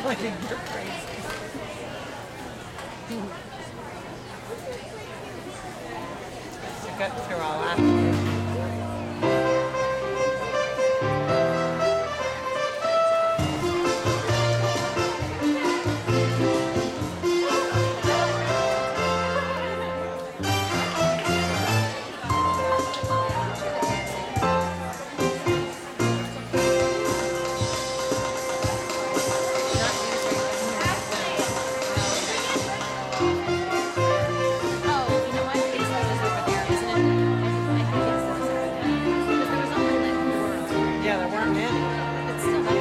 think you're crazy. I got through all that. Yeah, there weren't many.